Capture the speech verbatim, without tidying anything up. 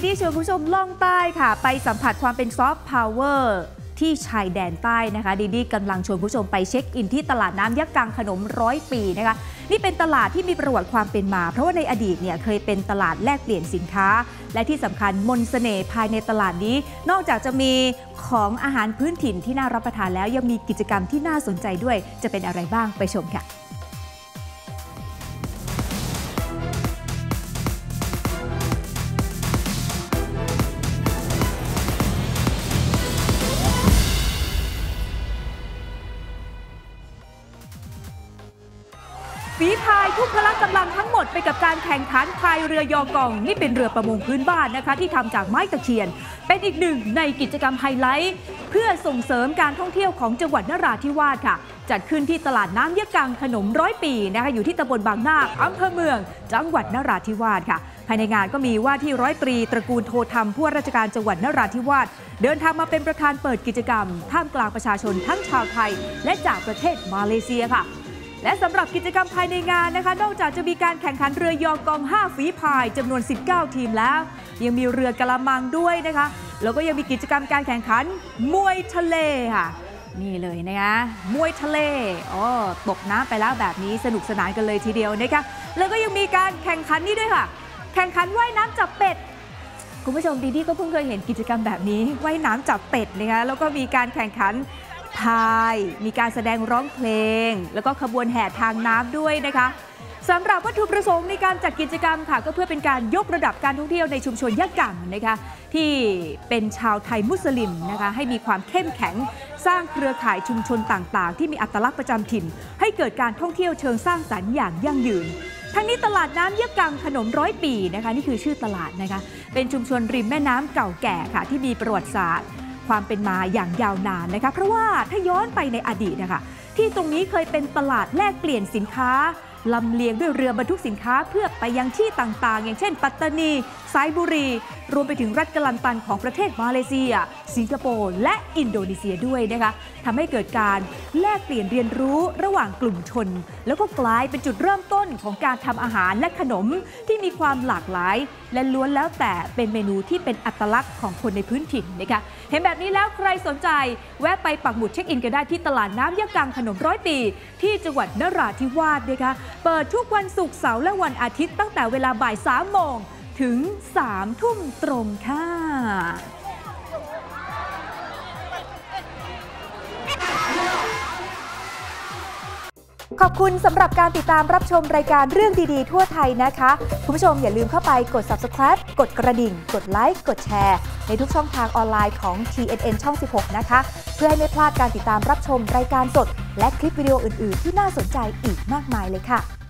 ดีๆชวนคุณผู้ชมล่องใต้ค่ะไปสัมผัสความเป็นซอฟต์พาวเวอร์ที่ชายแดนใต้นะคะดีดีกำลังชวนผู้ชมไปเช็คอินที่ตลาดน้ำยักษ์กังขนมร้อยปีนะคะนี่เป็นตลาดที่มีประวัติความเป็นมาเพราะว่าในอดีตเนี่ยเคยเป็นตลาดแลกเปลี่ยนสินค้าและที่สำคัญมนต์เสน่ห์ภายในตลาดนี้นอกจากจะมีของอาหารพื้นถิ่นที่น่ารับประทานแล้วยังมีกิจกรรมที่น่าสนใจด้วยจะเป็นอะไรบ้างไปชมค่ะฝีพายทุ่มพละกำลังทั้งหมดไปกับการแข่งขันพายเรือยอกองนี่เป็นเรือประมงพื้นบ้านนะคะที่ทำจากไม้ตะเคียนเป็นอีกหนึ่งในกิจกรรมไฮไลท์เพื่อส่งเสริมการท่องเที่ยวของจังหวัดนราธิวาสค่ะจัดขึ้นที่ตลาดน้ำยักษ์กังขนมร้อยปีนะคะอยู่ที่ตำบลบางนาคอำเภอเมืองจังหวัดนราธิวาสค่ะภายในงานก็มีว่าที่ร้อยตรีตระกูลโทธรรมผู้ว่าราชการจังหวัดนราธิวาสเดินทางมาเป็นประธานเปิดกิจกรรมท่ามกลางประชาชนทั้งชาวไทยและจากประเทศมาเลเซียค่ะและสำหรับกิจกรรมภายในงานนะคะนอกจากจะมีการแข่งขันเรือยอกองห้าฝีพายจำนวนสิบเก้าทีมแล้วยังมีเรือกะละมังด้วยนะคะแล้วก็ยังมีกิจกรรมการแข่งขันมวยทะเลค่ะนี่เลยนะคะมวยทะเลอ๋อตกน้ำไปแล้วแบบนี้สนุกสนานกันเลยทีเดียวนะคะแล้วก็ยังมีการแข่งขันนี่ด้วยค่ะแข่งขันว่ายน้ำจับเป็ดคุณผู้ชมดีๆก็เพิ่งเคยเห็นกิจกรรมแบบนี้ว่ายน้ำจับเป็ดนะคะแล้วก็มีการแข่งขันพายมีการแสดงร้องเพลงแล้วก็ขบวนแห่ทางน้ำด้วยนะคะสำหรับวัตถุประสงค์ในการจัดกิจกรรมค่ะก็เพื่อเป็นการยกระดับการท่องเที่ยวในชุมชนยักษ์กังนะคะที่เป็นชาวไทยมุสลิมนะคะให้มีความเข้มแข็งสร้างเครือข่ายชุมชนต่างๆที่มีอัตลักษณ์ประจำถิ่นให้เกิดการท่องเที่ยวเชิงสร้างสรรค์อย่างยั่งยืนทั้งนี้ตลาดน้ำยักษ์กังขนมร้อยปีนะคะนี่คือชื่อตลาดนะคะเป็นชุมชนริมแม่น้ำเก่าแก่ค่ะที่มีประวัติศาสตร์ความเป็นมาอย่างยาวนานนะคะเพราะว่าถ้าย้อนไปในอดีตนะคะที่ตรงนี้เคยเป็นตลาดแลกเปลี่ยนสินค้าลำเลียงด้วยเรือบรรทุกสินค้าเพื่อไปยังที่ต่างๆอย่างเช่นปัตตานีสายบุรีรวมไปถึงรัฐกะลันตันของประเทศมาเลเซียสิงคโปร์และอินโดนีเซียด้วยนะคะทำให้เกิดการแลกเปลี่ยนเรียนรู้ระหว่างกลุ่มชนแล้วก็กลายเป็นจุดเริ่มต้นของการทำอาหารและขนมที่มีความหลากหลายและล้วนแล้วแต่เป็นเมนูที่เป็นอัตลักษณ์ของคนในพื้นถิ่นนะคะเห็นแบบนี้แล้วใครสนใจแวะไปปักหมุดเช็คอินกันได้ที่ตลาดน้ำยักษ์กังขนมร้อยปีที่จังหวัดนราธิวาสนะคะเปิดทุกวันศุกร์เสาร์และวันอาทิตย์ตั้งแต่เวลาบ่ายสามโมงถึงสามทุ่มตรงค่ะขอบคุณสำหรับการติดตามรับชมรายการเรื่องดีๆทั่วไทยนะคะคุณผู้ชมอย่าลืมเข้าไปกด ซับสไครบ์ กดกระดิ่งกดไลค์กดแชร์ในทุกช่องทางออนไลน์ของ ที เอ็น เอ็น ช่อง สิบหก นะคะเพื่อให้ไม่พลาดการติดตามรับชมรายการสดและคลิปวิดีโออื่นๆที่น่าสนใจอีกมากมายเลยค่ะ